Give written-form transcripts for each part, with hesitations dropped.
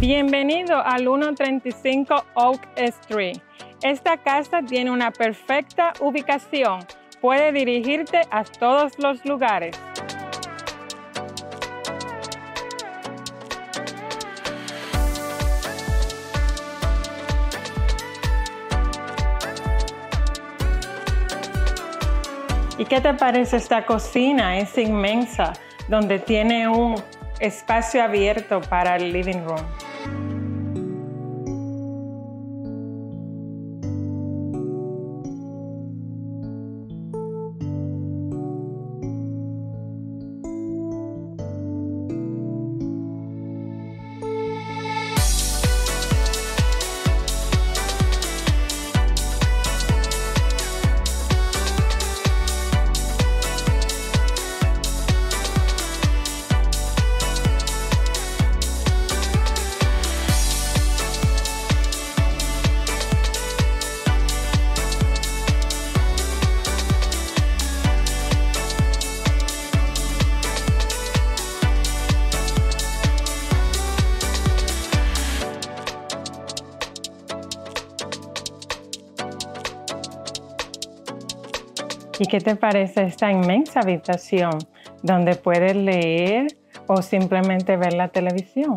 Bienvenido al 135 Oak Street. Esta casa tiene una perfecta ubicación. Puede dirigirte a todos los lugares. ¿Y qué te parece esta cocina? Es inmensa, donde tiene un espacio abierto para el living room. ¿Y qué te parece esta inmensa habitación donde puedes leer o simplemente ver la televisión?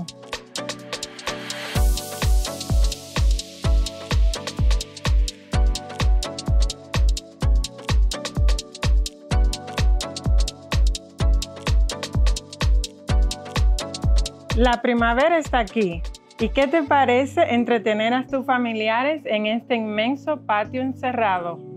La primavera está aquí. ¿Y qué te parece entretener a tus familiares en este inmenso patio encerrado?